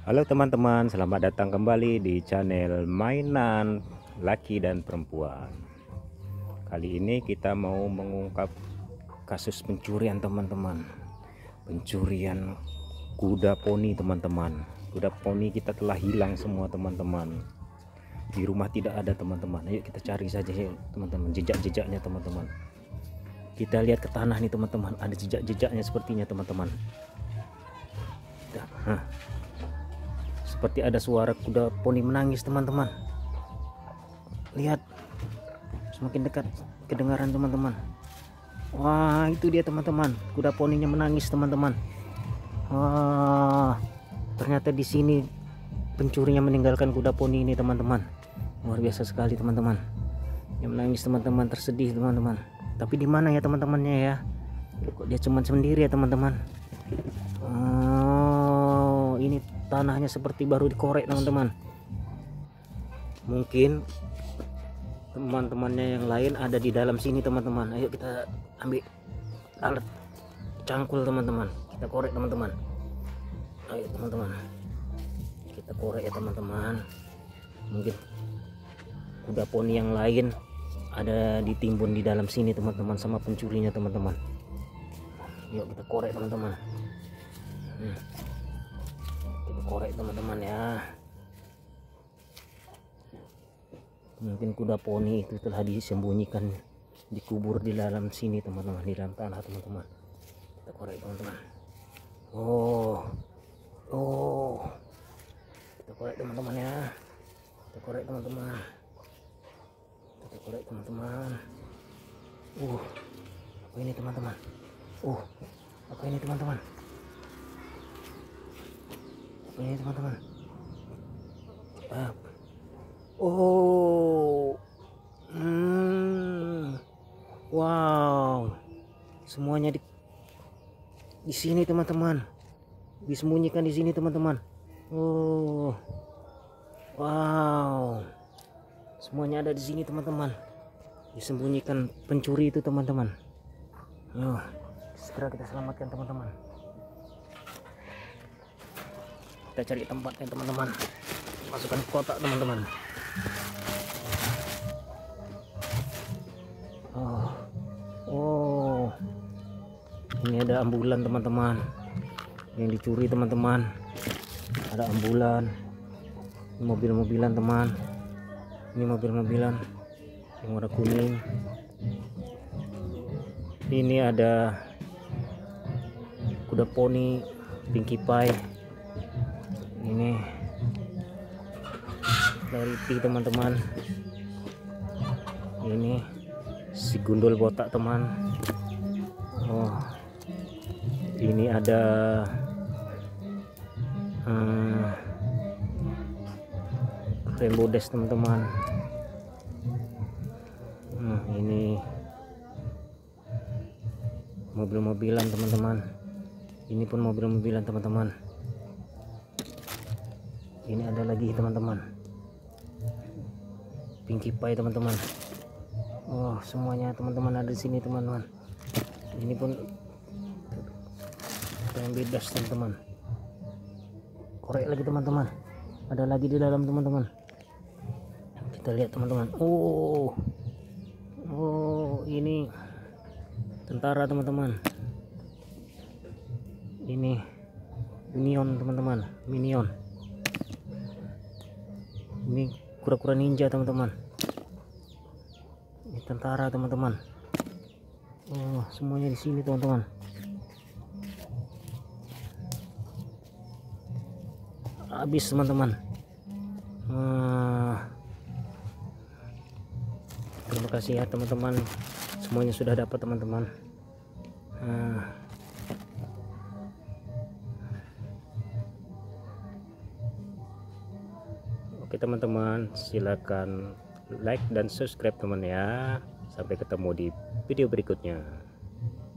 Halo teman-teman, selamat datang kembali di channel mainan laki dan perempuan. Kali ini kita mau mengungkap kasus pencurian teman-teman. Pencurian kuda poni teman-teman. Kuda poni kita telah hilang semua teman-teman. Di rumah tidak ada teman-teman. Ayo kita cari saja teman-teman, jejak-jejaknya teman-teman. Kita lihat ke tanah nih teman-teman, ada jejak-jejaknya sepertinya teman-teman. Seperti ada suara kuda poni menangis teman-teman. Lihat, semakin dekat kedengaran teman-teman. Wah, itu dia teman-teman, kuda poninya menangis teman-teman. Wah, ternyata di sini pencurinya meninggalkan kuda poni ini teman-teman. Luar biasa sekali teman-teman. Yang menangis teman-teman, tersedih teman-teman. Tapi di mana ya teman-temannya ya? Kok dia cuma sendiri ya teman-teman? Oh, ini tanahnya seperti baru dikorek teman-teman. Mungkin teman-temannya yang lain ada di dalam sini teman-teman. Ayo kita ambil alat cangkul teman-teman, kita korek teman-teman. Ayo teman-teman, kita korek ya teman-teman. Mungkin kuda poni yang lain ada ditimbun di dalam sini teman-teman sama pencurinya teman-teman. Yuk kita korek teman-teman. Kita korek teman-teman ya. Mungkin kuda poni itu telah disembunyikan, dikubur di dalam sini teman-teman, di dalam tanah teman-teman. Kita korek teman-teman. Oh, kita korek teman-teman ya. Kita korek teman-teman. Kita korek teman-teman. Apa ini teman-teman? Apa ini teman-teman? Apa ini teman-teman? Wow, semuanya di sini teman-teman, disembunyikan di sini teman-teman. Wow, semuanya ada di sini teman-teman, disembunyikan pencuri itu teman-teman. Segera kita selamatkan teman-teman. Kita cari tempatnya teman-teman, masukkan ke kotak teman-teman. Ini ada ambulan teman-teman yang dicuri teman-teman. Ada ambulan, ini mobil-mobilan teman, ini mobil-mobilan yang warna kuning. Ini ada kuda poni Pinkie Pie. Ini dari teman-teman. Ini si gundul botak teman. Ini ada Rainbow Dash teman-teman. Ini mobil-mobilan teman-teman. Ini pun mobil-mobilan teman-teman. Ini ada lagi teman-teman, Pinkie Pie teman-teman. Semuanya teman-teman ada di sini teman-teman. Ini pun yang bebas teman-teman. Korek lagi teman-teman, ada lagi di dalam teman-teman. Kita lihat teman-teman. Ini tentara teman-teman. Ini minion teman-teman, minion. Ini kura-kura ninja teman-teman. Ini tentara teman-teman. Semuanya di sini teman-teman. Habis teman-teman. Terima kasih ya teman-teman, semuanya sudah dapat teman-teman. Oke teman-teman, silakan like dan subscribe teman ya. Sampai ketemu di video berikutnya.